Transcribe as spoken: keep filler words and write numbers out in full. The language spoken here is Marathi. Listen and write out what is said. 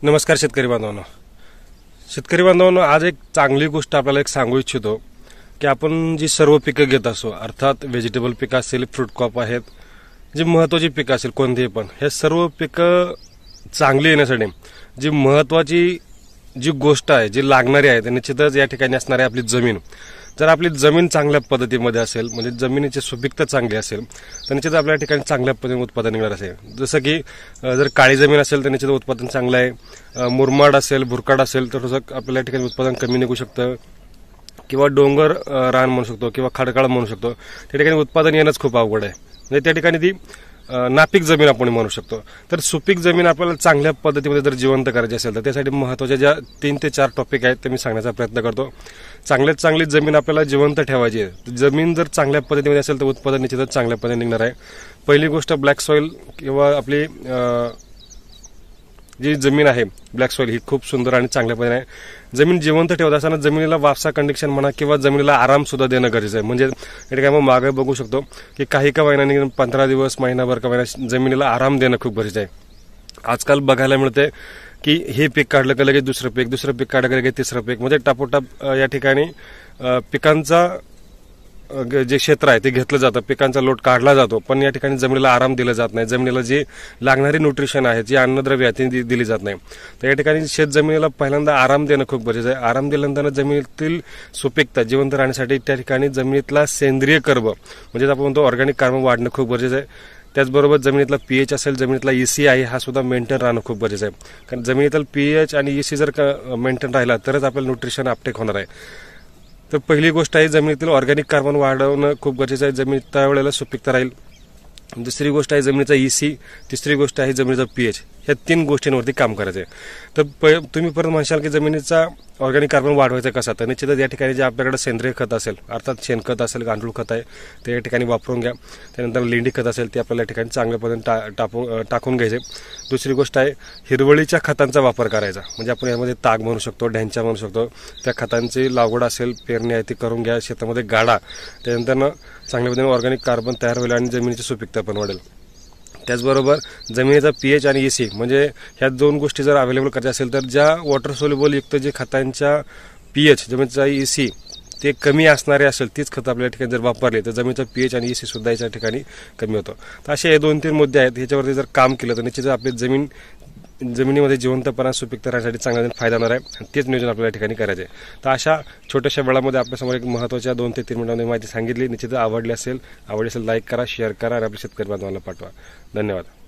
नमस्कार शेतकरी बांधवांनो. शेतकरी बांधवांनो, आज एक चांगली गोष्ट आपल्याला एक सांगू इच्छितो की आपण जी सर्व पिकं घेत असो, अर्थात व्हेजिटेबल पिकं असेल, फ्रूट क्रॉप आहेत, जी महत्त्वाची पिकं असेल कोणतीही पण, हे सर्व पिकं चांगली येण्यासाठी जी महत्त्वाची जी गोष्ट आहे, जी लागणारी आहे, ते निश्चितच या ठिकाणी असणार आहे आपली जमीन. जर आपली जमीन चांगल्या पद्धतीमध्ये असेल, म्हणजे जमिनीची सुपीकता चांगली असेल, तर निश्चित आपल्या ठिकाणी चांगल्या पद्धतीने उत्पादन निघणार असेल. जसं की जर काळी जमीन असेल तर निश्चित उत्पादन चांगलं आहे, मुरमाड असेल, भुरकाड असेल तर आपल्या ठिकाणी उत्पादन कमी निघू शकतं, किंवा डोंगर रान म्हणू शकतो किंवा खडकाळ म्हणू शकतो, त्या ठिकाणी उत्पादन येणंच खूप अवघड आहे. म्हणजे त्या ठिकाणी ती नापीक जमीन आपण म्हणू शकतो. तर सुपीक जमीन आपल्याला चांगल्या पद्धतीमध्ये जर जिवंत करायची असेल तर त्यासाठी महत्त्वाच्या ज्या तीन ते चार टॉपिक आहेत ते मी सांगण्याचा प्रयत्न करतो. चांगल्यात चांगली जमीन आपल्याला जिवंत ठेवायची आहे. जमीन जर चांगल्या पद्धतीमध्ये असेल तर उत्पादन निश्चितच चांगल्या पद्धतीने निघणार आहे. पहिली गोष्ट ब्लॅक सॉइल किंवा आपली जी जमीन आहे ब्लॅक सॉइल ही खूप सुंदर आणि चांगल्या पद्धतीने आहे. जमीन जिवंत ठेवत असताना जमिनीला वाफसा कंडिशन म्हणा किंवा जमिनीला आराम सुद्धा देणं गरजेचं आहे. म्हणजे या ठिकाणी आपण मागे बघू शकतो की काही का महिन्यांनी पंधरा दिवस महिनाभर का महिना जमिनीला आराम देणं खूप गरजेचं आहे. आजकाल बघायला मिळते की हे पीक काढलं का लगेच दुसरं पीक, दुसरं पीक काढलं का लगेच तिसरं पीक, म्हणजे टापोटाप या ठिकाणी पिकांचा जे क्षेत्र आहे ते घेतलं जातं, पिकांचा लोट काढला जातो, पण या ठिकाणी जमिनीला आराम दिला जात नाही. जमिनीला जी लागणारी न्यूट्रिशन आहे, जी अन्नद्रव्य आहे ती दिली जात नाही. तर या ठिकाणी शेत जमिनीला पहिल्यांदा आराम देणं खूप गरजेचं आहे. आराम दिल्यानंतर जमिनीतील सुपीकता जिवंत राहण्यासाठी त्या ठिकाणी जमिनीतला सेंद्रिय कर्ब म्हणजे आपण म्हणतो ऑर्गॅनिक कार्बन वाढणं खूप गरजेचं आहे. त्याचबरोबर जमिनीतला पीएच असेल, जमिनीतला ईसी आहे हा सुद्धा मेंटेन राहणं खूप गरजेचं आहे. कारण जमिनीतला पीएच आणि ईसी जर मेंटेन राहिला तरच आपल्याला न्यूट्रिशन अपटेक होणार आहे. तर पहिली गोष्ट आहे जमिनीतील ऑर्गॅनिक कार्बन वाढवणं खूप गरजेचं आहे. जमिनीत त्यावेळेला सुपीकता राहील. दुसरी गोष्ट आहे जमिनीचा ईसी, तिसरी गोष्ट आहे जमिनीचा पीएच. ह्या तीन गोष्टींवरती काम करायचं आहे. तर तुम्ही परत म्हणशाल की जमिनीचा ऑर्गॅनिक कार्बन वाढवायचा कसा, तर निश्चितच या ठिकाणी जे आपल्याकडे सेंद्रिय खत असेल, अर्थात शेणखत असेल, गांडूळ खत आहे ते या ठिकाणी वापरून घ्या. त्यानंतर लेंडी खत असेल ते आपल्याला या ठिकाणी चांगल्या पद्धतीने टाकून टाकून घ्यायचे. दुसरी गोष्ट आहे हिरवळीच्या खतांचा वापर करायचा. म्हणजे आपण यामध्ये ताग म्हणू शकतो, ढ्यांच्या म्हणू शकतो, त्या खतांची लागवड असेल, पेरणी आहे ती करून घ्या, शेतामध्ये गाडा. त्यानंतर चांगल्या पद्धतीने ऑर्गॅनिक कार्बन तयार होईल आणि जमिनीची सुपीकता पण वाढेल. त्याचबरोबर जमिनीचा पीएच आणि ईसी म्हणजे ह्या दोन गोष्टी जर अवेलेबल करायच्या असेल तर ज्या वॉटर सोल्युबल युक्त जे खतांच्या पीएच, जमिनीचा ईसी ते कमी असणारे असेल तीच खतं आपल्या ठिकाणी जर वापरले तर जमिनीचा पीएच आणि ईसी सुद्धा याच्या ठिकाणी कमी होतो. तर असे हे दोन तीन मुद्दे आहेत, ह्याच्यावरती जर काम केलं तर निश्चितच आपली जमीन जमिनीमध्ये जिवंतपणा सुपीकता राहण्यासाठी चांगला फायदा होणार आहे. तेच नियोजन आपल्याला ठिकाणी करायचे आहे. तर अशा छोट्याशा वेळामध्ये आपल्यासमोर एक महत्त्वाच्या दोन ते तीन मिनिटांमध्ये माहिती सांगितली. निश्चितच आवडली असेल आवडली असेल लाईक करा, शेअर करा आणि आपल्या शेतकरी बांधवांना पाठवा. धन्यवाद.